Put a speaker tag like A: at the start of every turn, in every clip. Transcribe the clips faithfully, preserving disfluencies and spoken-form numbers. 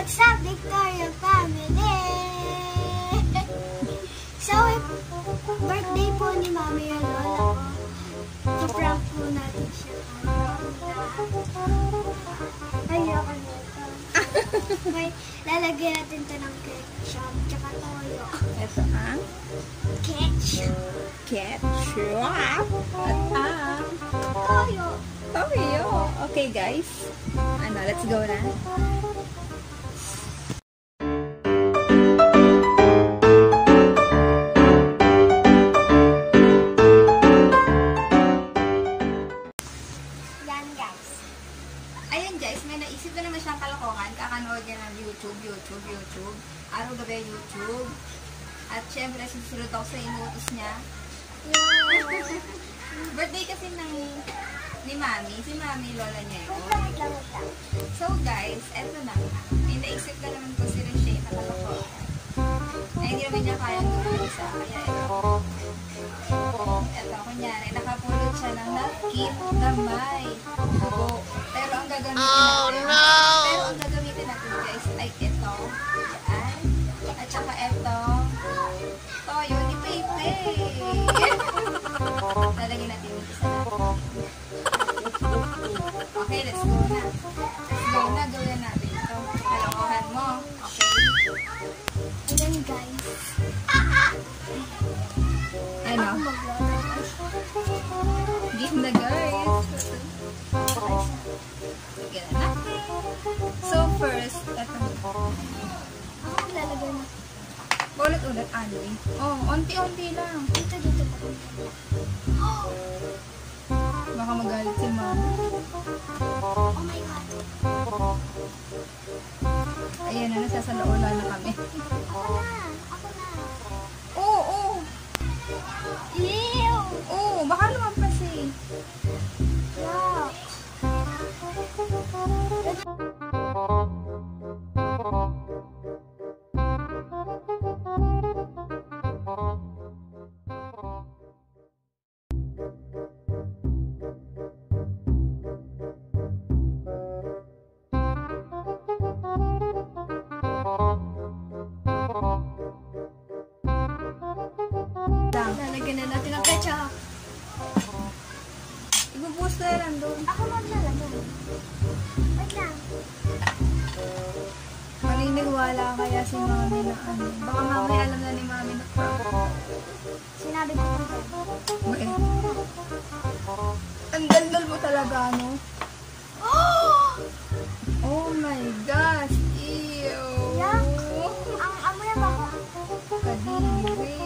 A: What's up, Victoria family? So, birthday po ni Mami yung lola ko. I-prank po natin siya. Ayoko nito. May lalagyan natin ito ng ketchup tsaka toyo.
B: Ito ang
A: Ketchup.
B: ketchup at ang
A: Toyo.
B: toyo. Okay guys, ano, let's go na.
A: Yan guys.
B: Ayun guys, may naisip na naman siyang kalokohan. Kakanood niya ng YouTube, YouTube, YouTube. Araw-gabi YouTube. At syempre, susunod ako sa inutos niya. Birthday kasi ng ni Mami. Si Mami, lola niya yun. So guys, eto na. May naisip na naman ko si Rishi na kalokohan. Ay, hindi naman niya kayang gawin isa. Kaya ito. Ito, kunyari, nakapulot siya ng napkin, gamay, bugo. Pero ang gagamitin
C: Oh,
B: natin,
C: no!
B: pero ang gagamitin natin guys, ay ito, yan, at saka ito, toyo ni Pepe. Lalagyan natin yung isa natin. Okay, let's go na. Let's go na, gawin natin ito. Kalokohan mo, okay?
A: Ayan guys.
B: Ano?
A: Ako maglolo.
B: Game na guys. Sige na natin. So first, ito.
A: Ako lalagyan na.
B: Ulit-ulit, Andy. Oh, unti-unti lang.
A: Dito, dito po.
B: Baka magalit si Mom.
A: Oh my God.
B: Ayan na, nasasalaula na kami.
A: Ako na. Ako na.
B: Oo, oo.
A: Ew!
B: Oo, baka lumampas eh.
A: Yuck! Lalagyan na natin ang ketchup.
B: Ibubuhos na lang doon.
A: Ako maglalagyan. Wait lang.
B: Maniniwala kaya si Mami na ano. Baka mamaya alam na ni Mami na prank.
A: Sinabi ko na dyan.
B: Wait. Ang gandal mo talaga, no? Oh my gosh! Ew!
A: Yuck! Ang amoy na ba ako?
B: Kadiri!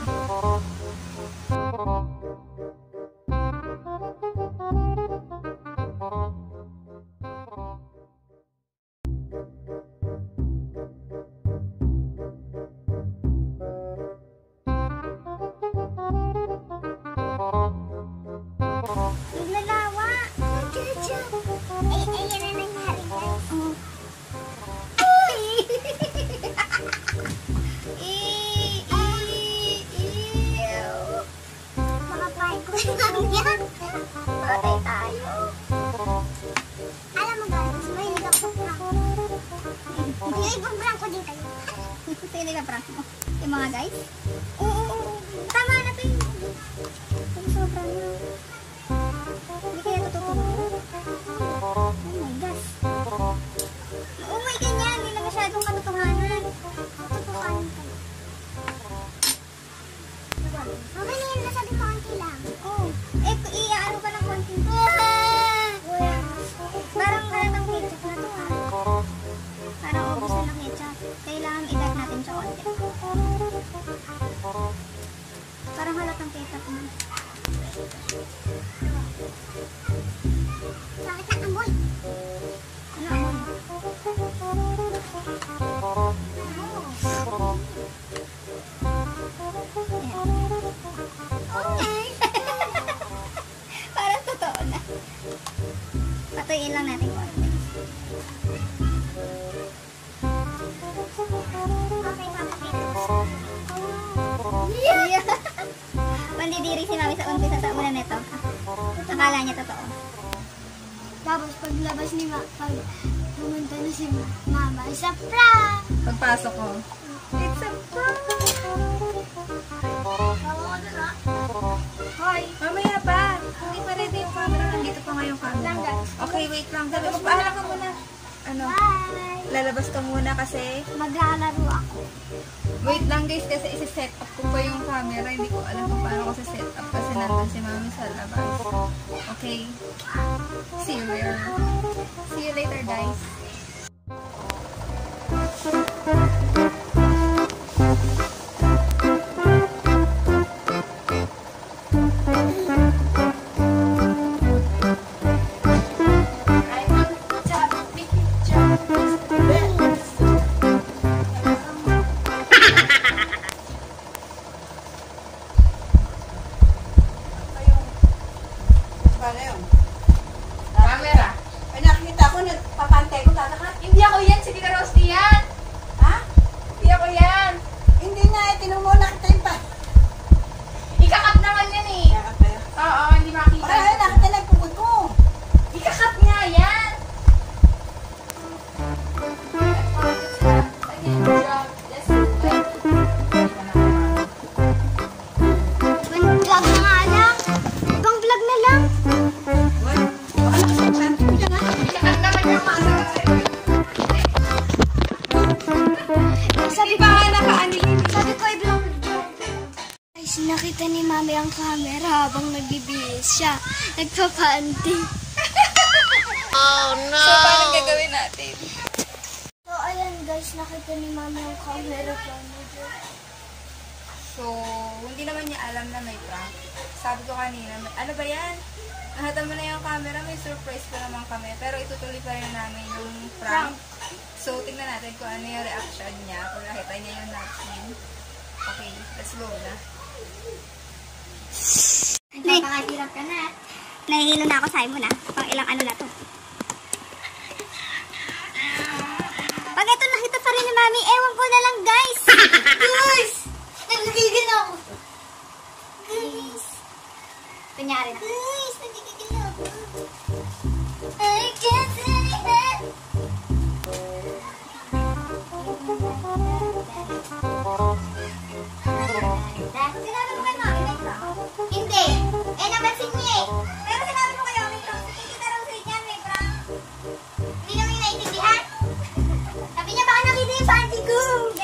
A: Naglalawa! Ketchup! Ay, ay, yan na nangyari guys. Oh.
B: Uy!
A: Ew! Mga paikot lang yan. Patay tayo. Alam mo guys, mahilig ako sa prank. Hindi, ibang prank ko din kayo.
B: Sino na prank mo? Yung mga guys?
A: Oo, oo, oo. Tama na to yun. Ang sobrang yun. Hindi kaya tututulog. Oh my gosh. Oh my ganyan, hindi na masyadong katotohanan. Katotohanan ka. Okay na yan, nasabi ko konti lang.
B: Oh, eh, i-ano ka ng konting.
A: Parang halatang ketchup na to ha.
B: Parang ubos na ng ketchup. Kailangan i-dab natin siya konti. Parang halatang ketchup na.
A: Bakit ang amoy?
B: Ano amoy?
A: Okay.
B: Parang totoo na. Patuyin lang natin konti.
A: Okay, papakita.
B: Yeah. Mandidiri si Mami sa umpisa sa una nito. Akala niya totoo.
A: Tapos paglabas ni Ma, pag pumunta na si Mama sa prank.
B: Pagpasok ko. It's a prank! Hoy, mamaya pa. Hindi pa ready yung camera. Nandito pa nga yung camera. Okay, wait lang. Sabi ko, paalam ka muna. Ano?
A: Bye!
B: Lalabas ka muna kasi.
A: Maglalaro ako.
B: Wait lang guys, kasi isi-set up ko pa yung camera. Hindi ko alam kung paano ko set up kasi nandun si Mami sa labas. Okay? See you later. See you later, guys.
C: Camera. Ay, nakita ko, nagpapantay ko, tatakat.
B: Hindi ako yan, sige ka Rosti yan.
C: Ha?
B: Hindi ako yan.
C: Hindi na, eh, tinong mo, nakita yung pa.
B: Ikakat naman yan eh.
C: Yakat ba yun?
B: Oo, hindi makita.
C: Ay, nakita na yung pupod ko.
B: Ikakat nga yan.
A: Ibang vlog na nga lang. Ibang vlog na lang.
C: Uy, baka nakasaksan ko dyan, ha?
B: Ikakat naman yung masa.
A: Sabi
B: Di ba nga nakaano yun?
A: Sabi ko, i-vlog. Guys, nakita ni Mami ang camera habang nagbibihis siya. Nagpapanti.
B: So, paano gagawin natin?
A: So, ayan guys, nakita ni Mami ang camera.
B: So, hindi naman niya alam na may prank. Sabi ko kanina, ano ba yan? Nahatan mo na yung camera, may surprise pa naman kami. Pero itutuloy pa rin namin yung prank. So, tingnan natin kung ano yung reaction niya. Kung nakita niya yung napkin. Okay, let's go na.
A: Napakahirap ka na. Nahihilo na ako, sabi mo na. Pang ilang ano na to. Pag ito nakita pa rin ni Mami, ewan ko na lang guys. Guys! Nagigigil ako. Guys! Kunyari na. Guys! Nagigigil ako. I can't say it. Sinabi mo kay Mami, may prank? Hindi. Eh, napansin niya eh. Pero sinabi mo kayo, may prank. Hindi ka raw sa inyan, may prank. Hindi naman naiintindihan. Sabi niya, baka nakita yung panty ko.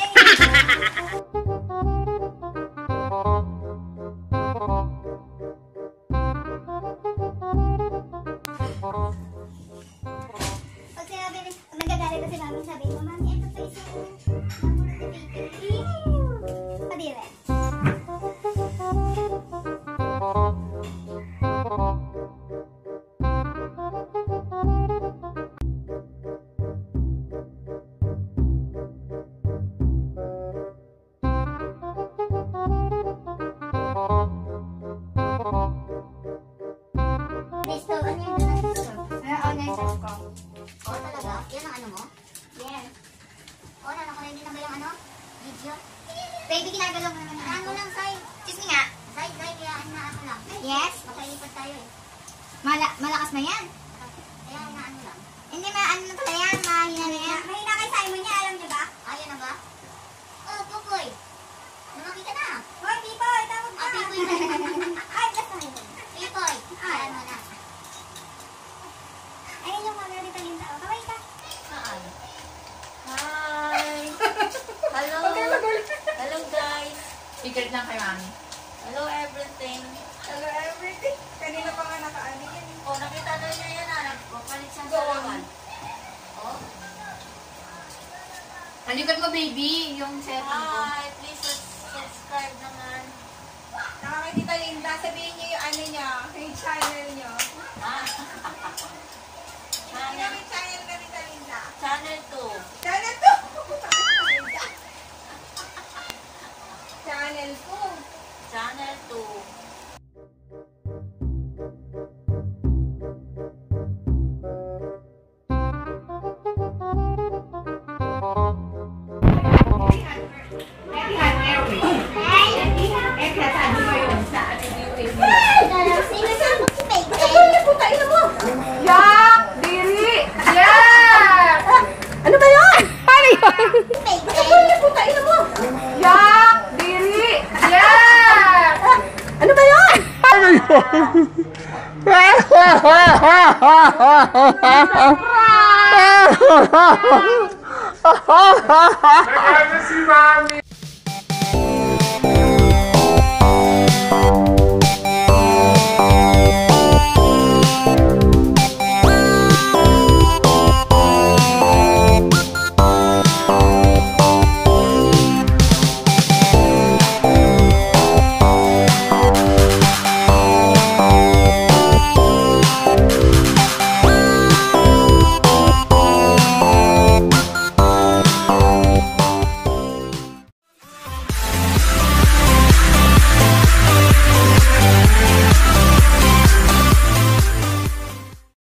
A: Pag sinabi, nagagalit na si Mami, sabi mo, Mami, ito pa isang namulong Padire. Listo, ano yung listo?
B: Ano online search ko?
A: Oo talaga? Yan ang ano mo? Yes. Oo, nanakunin na ba yung ano? Video? Baby, ginagalaw mo naman. Ano lang, Sai? Excuse me nga. Sai, Sai, kaya ano na ako lang. Yes? Makailipat tayo eh. Mala malakas na yan? Kaya na ano lang. Hindi, ma-ano na pala yan. Mahina na yan. Mahina kay Simon niya, alam niya ba? Ayaw na ba? Oh, Pukoy. Lumaki ka na. Hoy, Pipoy, tawag ka. Ah, Pipoy na. Ay, basta na yun. Pipoy. Ayan mo na. Ayun yung mga dito yung tao. Kaway ka.
C: Saan?
D: Hi! Hello! Hello guys!
B: Secret lang kay Mami.
D: Hello everything!
B: Hello everything. Kanina pa nga nakaano yan.
D: Oh, nakita na niya yan ah. Nagpapalit siya sa
B: Go on.
D: lawan. Oh.
B: Halikan mo baby, yung setting ko.
D: Hi! Please sus- subscribe naman.
B: Nakakita Linda, sabihin niyo yung ano niya, yung channel niyo.
D: Ah.
B: Ano
D: Channel,
B: yung channel ka Tita Linda?
D: channel two.
B: Channel to! Channel ko.
D: Channel two.
B: Yak! Diri! Yak!
E: Nagana si Mami!